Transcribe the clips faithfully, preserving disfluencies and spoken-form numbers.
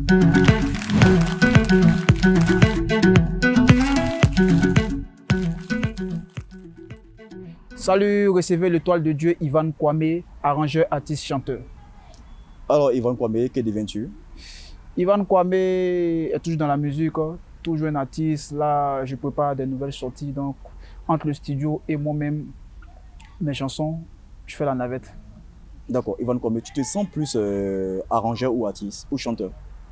Salut, recevez l'étoile de Dieu Ivan Kwame, arrangeur, artiste, chanteur. Alors Ivan Kwame, que deviens-tu? Ivan Kwame est toujours dans la musique, toujours un artiste. Là, je prépare des nouvelles sorties. Donc, entre le studio et moi-même, mes chansons, je fais la navette. D'accord, Ivan Kwame, tu te sens plus euh, arrangeur ou artiste ou chanteur?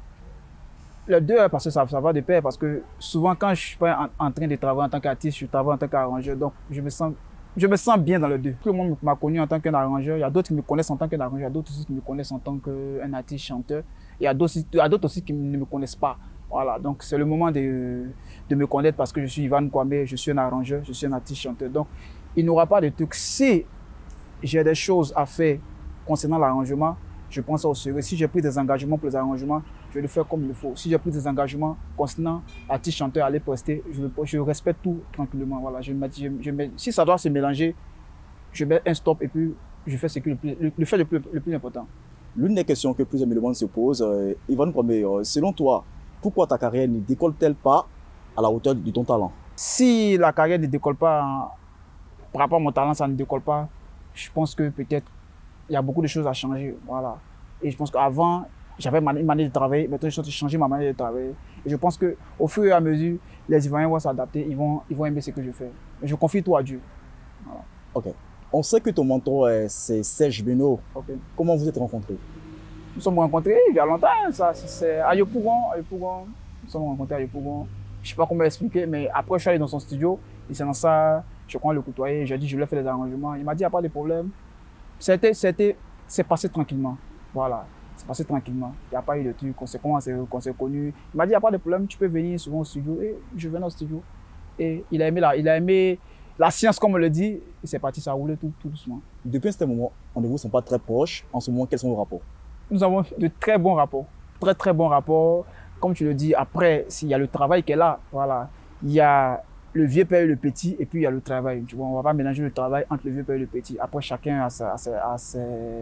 Les deux, parce que ça, ça va de pair. Parce que souvent, quand je ne suis pas en, en train de travailler en tant qu'artiste, je travaille en tant qu'arrangeur. Donc, je me sens Je me sens bien dans les deux. Tout le monde m'a connu en tant qu'un arrangeur. Il y a d'autres qui me connaissent en tant qu'un arrangeur. Il y a d'autres aussi qui me connaissent en tant qu'un artiste chanteur. Il y a d'autres aussi qui ne me connaissent pas. Voilà, donc c'est le moment de, de me connaître parce que je suis Ivan Kwame, je suis un arrangeur, je suis un artiste chanteur. Donc, il n'y aura pas de truc. Si j'ai des choses à faire concernant l'arrangement, je prends ça au sérieux. Si j'ai pris des engagements pour les arrangements, je vais le faire comme il faut. Si j'ai pris des engagements concernant artiste chanteur, aller prester, je, je respecte tout tranquillement. Voilà, je mets, je, je mets, si ça doit se mélanger, je mets un stop et puis je fais ce qui est le, plus, le, le fait le plus, le plus important. L'une des questions que plusieurs me demandent se pose, euh, Ivan Kwame, euh, selon toi, pourquoi ta carrière ne décolle-t-elle pas à la hauteur de ton talent? Si la carrière ne décolle pas, par rapport à mon talent, ça ne décolle pas, je pense que peut-être il y a beaucoup de choses à changer. Voilà. Et je pense qu'avant, j'avais une manière de travailler, maintenant je suis changé ma manière de travailler. Et je pense qu'au fur et à mesure, les Ivoiriens vont s'adapter, ils vont, ils vont aimer ce que je fais. Mais je confie tout à Dieu. Voilà. Ok. On sait que ton mentor, c'est Serge Beno. Okay. Comment vous êtes rencontrés? Nous sommes rencontrés il y a longtemps, ça, c'est à Yopougon, à Yopougon. Nous sommes rencontrés à Yopougon. Je ne sais pas comment expliquer, mais après je suis allé dans son studio, et c'est dans ça, je crois le côtoyer, j'ai dit je voulais faire les arrangements. Il m'a dit il n'y a pas de problème. C'était, c'était, c'est passé tranquillement. Voilà. C'est passé tranquillement. Il n'y a pas eu de truc, on s'est commencé, on s'est connus. Il m'a dit, il n'y a pas de problème, tu peux venir souvent au studio. Et je venais au studio. Et il a aimé la, il a aimé la science, comme on le dit. Et c'est parti, ça a roulé tout, tout doucement. Depuis ce moment, on ne vous sent pas très proches. En ce moment, quels sont vos rapports? Nous avons de très bons rapports. Très, très bons rapports. Comme tu le dis, après, il y a le travail qui est là. Voilà. Il y a le vieux père et le petit, et puis il y a le travail. Tu vois, on ne va pas mélanger le travail entre le vieux père et le petit. Après, chacun a ses, a ses, a ses,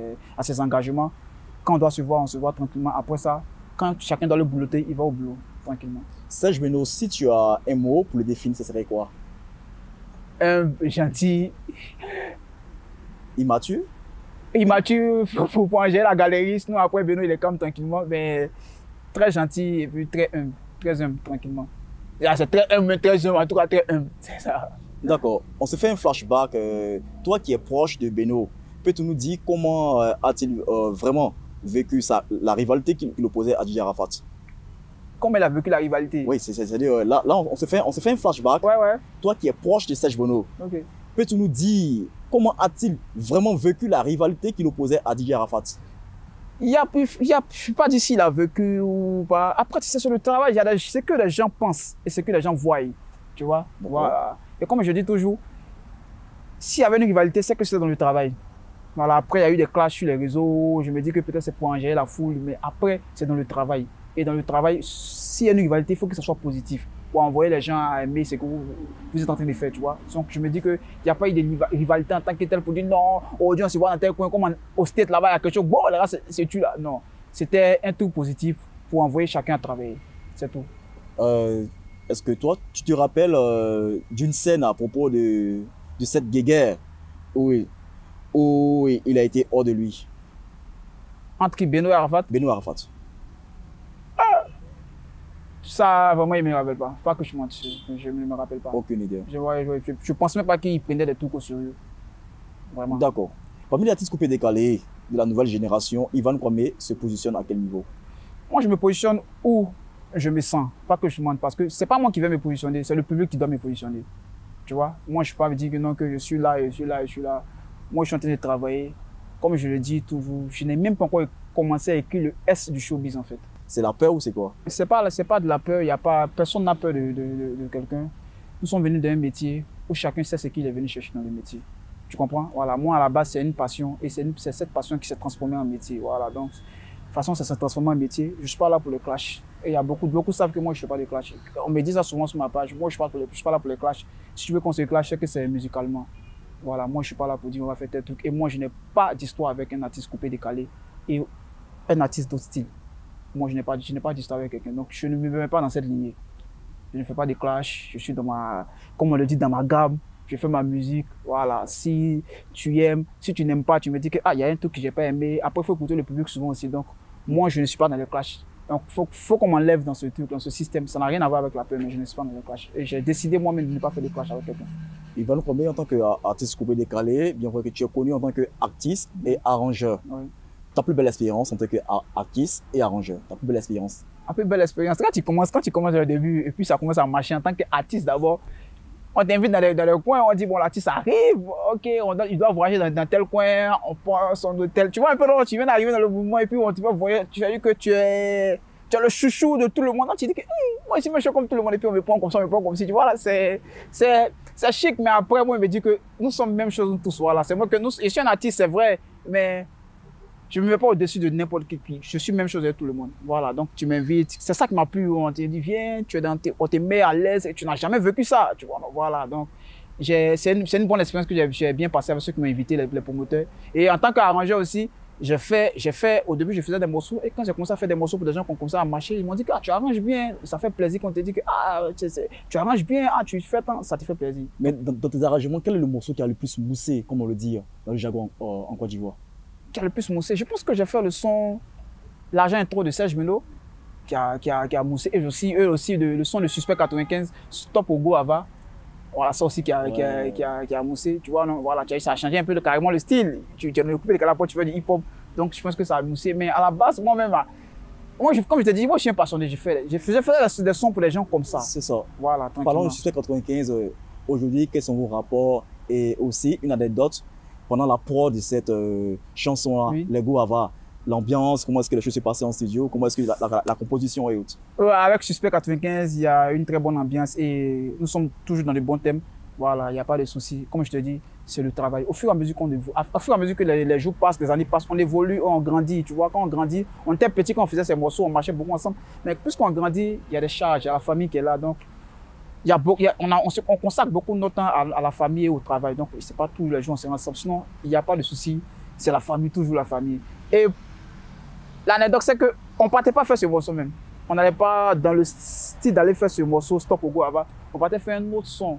a ses engagements. Quand on doit se voir, on se voit tranquillement. Après ça, quand chacun doit le boulotter, il va au boulot, tranquillement. Serge Beno, si tu as un mot pour le définir, ce serait quoi? Un gentil. Immature? Immature, pour manger la galerie. Sinon, après, Beno, il est calme tranquillement. Mais très gentil et puis très humble. Très humble, tranquillement. C'est très humble, très humble, en tout cas très humble. C'est ça. D'accord. On se fait un flashback. Euh, toi qui es proche de Beno, peux-tu nous dire comment euh, a-t-il euh, vraiment vécu ça, la rivalité qu'il qu opposait à Didier Arafat? Comment il a vécu la rivalité? Oui, c'est-à-dire, là, là on, on, se fait, on se fait un flashback. Ouais, ouais. Toi qui es proche de Serge Beno, okay. Peux-tu nous dire comment a-t-il vraiment vécu la rivalité qu'il opposait à Didier Arafat? Il y a, il y a, je ne sais pas dire s'il a vécu ou pas. Après, tu sais, sur le travail, c'est ce que les gens pensent et ce que les gens voient. Tu vois? Voilà. Et comme je dis toujours, s'il y avait une rivalité, c'est que c'est dans le travail. Voilà, après, il y a eu des clashs sur les réseaux. Je me dis que peut-être c'est pour engager la foule, mais après, c'est dans le travail. Et dans le travail, s'il y a une rivalité, il faut que ça soit positif pour envoyer les gens à aimer ce que vous, vous êtes en train de faire, tu vois. Donc, je me dis qu'il n'y a pas eu de rivalité en tant que tel pour dire non, aujourd'hui, on se voit dans tel coin, comme au state là-bas, il y a quelque chose. Bon, là, c'est tu là. Non, c'était un truc positif pour envoyer chacun à travailler. C'est tout. Euh, Est-ce que toi, tu te rappelles euh, d'une scène à propos de, de cette guéguerre où, où il a été hors de lui? Entre Beno et Arafat? Beno et Arafat. Ah, ça, vraiment, il ne me rappelle pas. Pas que je mente, je ne me rappelle pas. Aucune idée. Je ne je, je pense même pas qu'il prenait des trucs au sérieux. Vraiment. D'accord. Parmi les artistes coupés décalés de la nouvelle génération, Ivan Kwame se positionne à quel niveau? Moi, je me positionne où je me sens, pas que je mente, parce que c'est pas moi qui vais me positionner, c'est le public qui doit me positionner. Tu vois, moi je ne peux pas dire que non, que je suis là, je suis là, je suis là. Moi je suis en train de travailler. Comme je le dis toujours, je n'ai même pas encore commencé à écrire le S du showbiz en fait. C'est la peur ou c'est quoi? C'est pas, c'est pas de la peur, y a pas, personne n'a peur de, de, de, de quelqu'un. Nous sommes venus d'un métier où chacun sait ce qu'il est venu chercher dans le métier. Tu comprends? Voilà, moi à la base c'est une passion et c'est cette passion qui s'est transformée en métier. Voilà, donc de toute façon ça s'est transformé en métier. Je ne suis pas là pour le clash. Et il y a beaucoup, beaucoup savent que moi, je ne fais pas de clash. On me dit ça souvent sur ma page. Moi, je ne suis pas là pour les clash. Si tu veux qu'on se clash, c'est que c'est musicalement. Voilà, moi, je ne suis pas là pour dire on va faire tel truc. Et moi, je n'ai pas d'histoire avec un artiste coupé décalé et un artiste d'autre style. moi, je n'ai pas, je n'ai pas d'histoire avec quelqu'un. Donc, je ne me mets pas dans cette lignée. Je ne fais pas de clash. Je suis dans ma, comme on le dit, dans ma gamme. Je fais ma musique. Voilà. Si tu aimes, si tu n'aimes pas, tu me dis que, ah, il y a un truc que j'ai pas aimé. Après, il faut écouter le public souvent aussi. Donc, moi, je ne suis pas dans le clash. Donc, il faut, faut qu'on m'enlève dans ce truc, dans ce système. Ça n'a rien à voir avec la peur, mais je ne suis pas dans le clash. Et j'ai décidé moi-même de ne pas faire de clash avec quelqu'un. Yvan Kwame, en tant qu'artiste coupé décalé, bien vrai que tu es connu en tant qu'artiste et arrangeur. Oui. Ta plus belle expérience en tant qu'artiste et arrangeur, ta plus belle expérience? La plus belle expérience, quand tu commences, quand tu commences au début, et puis ça commence à marcher en tant qu'artiste d'abord, on t'invite dans le, dans le coin, on dit, bon, l'artiste arrive, ok, on doit, il doit voyager dans, dans tel coin, on prend son hôtel. Tu vois un peu, non, tu viens d'arriver dans le mouvement, et puis on te va voyager, tu as vu que tu es, tu es le chouchou de tout le monde. Donc, tu dis que, hey, moi, je suis comme tout le monde, et puis on me prend comme ça, on me prend comme si, tu vois, là, c'est, c'est, c'est chic, mais après, moi, il me dit que nous sommes même chose tous, voilà. C'est moi que nous, je suis un artiste, c'est vrai, mais je ne me mets pas au-dessus de n'importe qui. Je suis même chose avec tout le monde. Voilà, donc tu m'invites. C'est ça qui m'a plu. On te dit, viens, tu es dans tes, on te met à l'aise et tu n'as jamais vécu ça. Tu vois, donc, voilà, donc c'est une, une bonne expérience que j'ai bien passée avec ceux qui m'ont invité, les, les promoteurs. Et en tant qu'arrangeur aussi, j'ai fait, j'ai fait, au début, je faisais des morceaux. Et quand j'ai commencé à faire des morceaux pour des gens qui ont commencé à marcher, ils m'ont dit que ah, tu arranges bien. Ça fait plaisir qu'on te dit que ah, tu, tu arranges bien, ah, tu fais tant, ça te fait plaisir. Mais dans, dans tes arrangements, quel est le morceau qui a le plus moussé, comme on le dit dans le jargon en, en Côte d'Ivoire? Qui a le plus moussé? Je pense que j'ai fait le son L'argent est trop de Serge Melo qui a, qui a, qui a moussé. Et aussi, eux aussi, le, le son de Suspect quatre-vingt-quinze, Stop au Go Ava. Voilà, ça aussi qui a, ouais. qui a, qui a, qui a moussé. Tu vois, non, voilà, ça a changé un peu de, carrément le style. Tu, tu as coupé les calapotes, tu fais du hip-hop. Donc, je pense que ça a moussé. Mais à la base, moi-même, moi, je, comme je te dis, moi, je suis un passionné. Je fais, je faisais faire des sons pour les gens comme ça. C'est ça. Voilà, parlons de Suspect quatre-vingt-quinze. Euh, Aujourd'hui, quels sont vos rapports? Et aussi, une anecdote. Pendant la prod de cette euh, chanson-là, oui. Les Go Ava, l'ambiance, comment est-ce que les choses se passaient en studio, comment est-ce que la, la, la composition est haute? Ouais, avec Suspect quatre-vingt-quinze, il y a une très bonne ambiance et nous sommes toujours dans les bons thèmes. Voilà, il n'y a pas de souci. Comme je te dis, c'est le travail. Au fur et à mesure qu'on évolue, au fur et à mesure que les, les jours passent, les années passent, on évolue, on grandit. Tu vois, quand on grandit, on était petit quand on faisait ces morceaux, on marchait beaucoup ensemble. Mais plus qu'on grandit, il y a des charges, il y a la famille qui est là. Donc, il y a beaucoup, il y a, on, a, on, se, on consacre beaucoup de notre temps à, à la famille et au travail. Donc, c'est pas tous les jours on s'est ensemble. Sinon, il n'y a pas de souci. C'est la famille, toujours la famille. Et l'anecdote, c'est qu'on ne partait pas faire ce morceau même. On n'allait pas dans le style d'aller faire ce morceau Stop au Go Ava. On partait faire un autre son.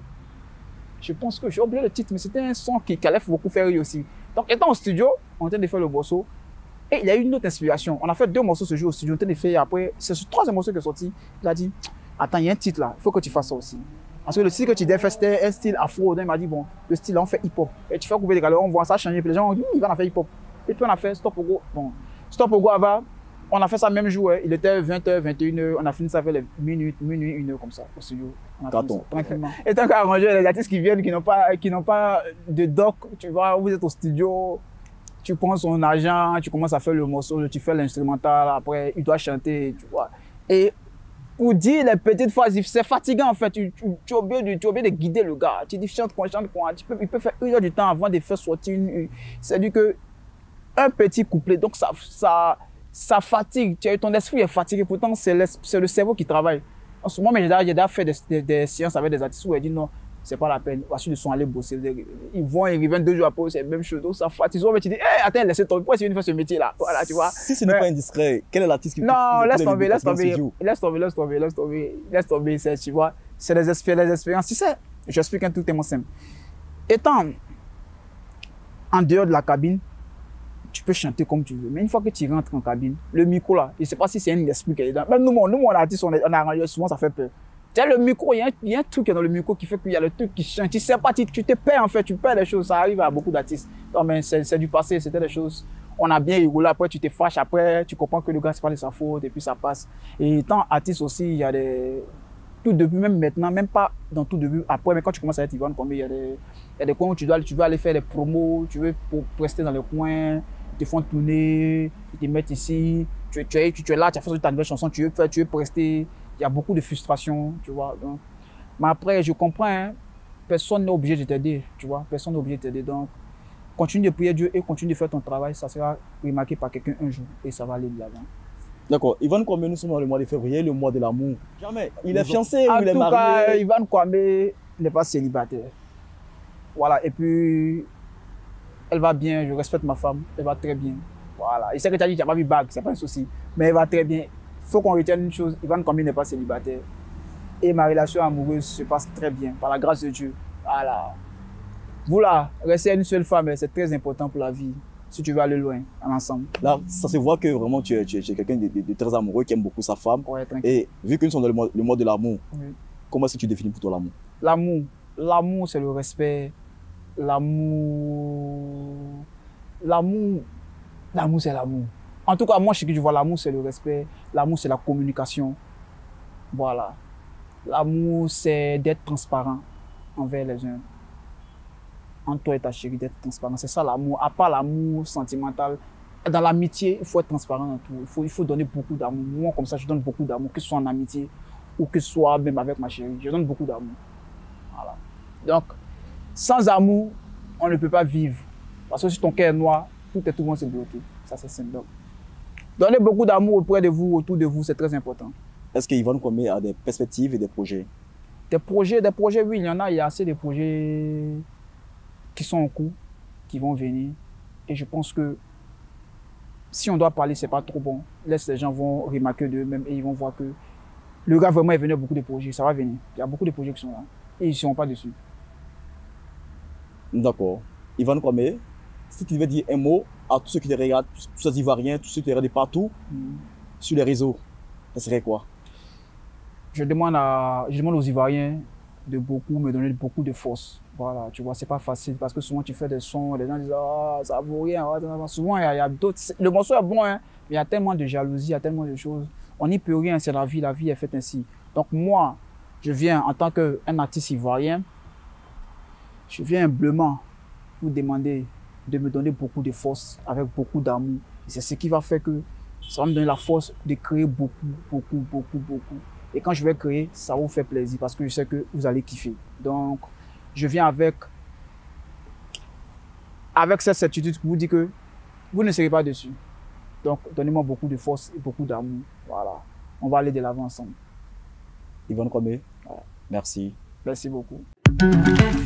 Je pense que j'ai oublié le titre, mais c'était un son qui, qui allait beaucoup faire rire aussi. Donc, étant au studio, on était de faire le morceau. Et il y a eu une autre inspiration. On a fait deux morceaux ce jour au studio. On était de faire après. C'est ce troisième morceau qui est sorti. Il a dit, attends, il y a un titre là, il faut que tu fasses ça aussi. Parce que le style que tu devais faire, c'était un style afro. Donc, il m'a dit, bon, le style là, on fait hip-hop. Et tu fais couper des galères, on voit ça changer. Puis les gens ont dit, il va en faire hip-hop. Et puis on a fait Stop au Go. Bon, Stop au Go Ava. On a fait ça même jour. Il était vingt heures, vingt et une heures. On a fini ça vers les minutes, minuit, une heure comme ça au studio. On a fini ça, tranquillement. Et tant qu'arrangeur, les artistes qui viennent, qui n'ont pas, qui n'ont pas de doc, tu vois, vous êtes au studio, tu prends son argent, tu commences à faire le morceau, tu fais l'instrumental. Après, il doit chanter, tu vois. Et pour dire les petites phrases, c'est fatigant en fait. Tu, tu, tu, es obligé de, tu es obligé de guider le gars. Tu dis chante quoi, chante quoi. Tu peux, il peut faire une heure du temps avant de faire sortir une. C'est-à-dire que un petit couplet, donc ça, ça, ça fatigue. Tu, ton esprit est fatigué. Pourtant, c'est le, le cerveau qui travaille. En ce moment, j'ai déjà fait des, des, des séances avec des artistes où ils disent non, c'est pas la peine. Voici ils sont allés bosser. Ils vont, ils reviennent deux jours après, c'est la même chose. Donc ça fatigue. Mais tu dis, hey, attends, laissez tomber. Pourquoi tu viens faire ce métier-là? Voilà, tu vois. Si ce n'est pas indiscret, quel est l'artiste qui peut. Non, laisse tomber, laisse tomber, laisse tomber, laisse tomber, laisse tomber, laisse tomber, c'est, tu vois. C'est les expériences. Tu sais, j'explique un truc tellement simple. Étant en dehors de la cabine, tu peux chanter comme tu veux. Mais une fois que tu rentres en cabine, le micro là, je ne sais pas si c'est un esprit qui est dedans. Même nous, nous, on artiste, on a arrangé, souvent ça fait peur. Tu sais, le micro, il y, y a un truc dans le micro qui fait qu'il y a le truc qui chante. Tu sais pas, tu, tu te perds en fait, tu perds des choses. Ça arrive à beaucoup d'artistes. Non, mais c'est du passé, c'était des choses. On a bien rigolé, après tu te fâches, après tu comprends que le gars, c'est pas de sa faute, et puis ça passe. Et étant artiste aussi, il y a des. Tout début, même maintenant, même pas dans tout début, après, mais quand tu commences à être Yvan Kwame, il y a des, il y a des coins où tu dois, tu veux aller faire des promos, tu veux pour, pour rester dans le coin, ils te font tourner, ils te mettent ici, tu, tu, es, tu, tu es là, tu as fait ta nouvelle chanson, tu veux faire, tu veux prester. Il y a beaucoup de frustration, tu vois. Donc. Mais après, je comprends, hein, personne n'est obligé de t'aider, tu vois. Personne n'est obligé de t'aider. Donc, continue de prier Dieu et continue de faire ton travail. Ça sera remarqué par quelqu'un un jour et ça va aller de l'avant. D'accord. Yvan Kwame, nous sommes dans le mois de février, le mois de l'amour. Jamais. Il est fiancé ou il est marié? En tout cas, Yvan Kwame n'est pas célibataire. Voilà. Et puis, elle va bien. Je respecte ma femme. Elle va très bien. Voilà. Il sait que tu as dit que tu n'as pas vu bague, c'est pas un souci. Mais elle va très bien. faut qu'on retienne une chose, Ivan Kwame n'est pas célibataire. Et ma relation amoureuse se passe très bien, par la grâce de Dieu. Voilà. Vous là, rester une seule femme, c'est très important pour la vie, si tu veux aller loin, ensemble. Là, ça se voit que vraiment tu es, tu es, tu es quelqu'un de, de, de très amoureux, qui aime beaucoup sa femme. Ouais, et vu que nous sommes dans le mode, le mode de l'amour, oui. Comment est-ce que tu définis pour toi l'amour? L'amour, l'amour c'est le respect. L'amour, l'amour, l'amour c'est l'amour. En tout cas, moi, ce que je vois, l'amour c'est le respect. L'amour c'est la communication. Voilà. L'amour c'est d'être transparent envers les uns. En toi et ta chérie, d'être transparent. C'est ça l'amour. À part l'amour sentimental, dans l'amitié, il faut être transparent dans tout. Il faut, il faut donner beaucoup d'amour. Moi, comme ça, je donne beaucoup d'amour, que ce soit en amitié ou que ce soit même avec ma chérie. Je donne beaucoup d'amour. Voilà. Donc, sans amour, on ne peut pas vivre. Parce que si ton cœur est noir, tout est tout le monde se bloqué. Ça, c'est simple. Donc, donnez beaucoup d'amour auprès de vous, autour de vous, c'est très important. Est-ce qu'Ivan Kwame a des perspectives et des projets? Des projets, des projets, oui, il y en a. Il y a assez de projets qui sont en cours, qui vont venir. Et je pense que si on doit parler, c'est pas trop bon. Laisse les gens vont remarquer d'eux-mêmes et ils vont voir que le gars vraiment est venu à beaucoup de projets. Ça va venir. Il y a beaucoup de projets qui sont là. Et ils ne seront pas dessus. D'accord. Ivan Kwame, si tu devais dire un mot à tous ceux qui te regardent, tous ces Ivoiriens, tous ceux qui te regardent partout, mm. sur les réseaux, ça serait quoi? Je demande, à, je demande aux Ivoiriens de beaucoup me donner beaucoup de force. Voilà, tu vois, c'est pas facile parce que souvent tu fais des sons, les gens disent ah, ça vaut rien. Souvent, il y a, il y a d'autres. Le morceau est bon, hein, mais il y a tellement de jalousie, il y a tellement de choses. On n'y peut rien, c'est la vie, la vie est faite ainsi. Donc, moi, je viens en tant qu'un artiste ivoirien, je viens humblement vous demander de me donner beaucoup de force, avec beaucoup d'amour. C'est ce qui va faire que ça va me donner la force de créer beaucoup, beaucoup, beaucoup, beaucoup. Et quand je vais créer, ça vous fait plaisir parce que je sais que vous allez kiffer. Donc, je viens avec, avec cette certitude pour vous dire que vous ne serez pas dessus. Donc, donnez-moi beaucoup de force et beaucoup d'amour. Voilà. On va aller de l'avant ensemble. Ivan Kwame, ouais. Merci. Merci beaucoup.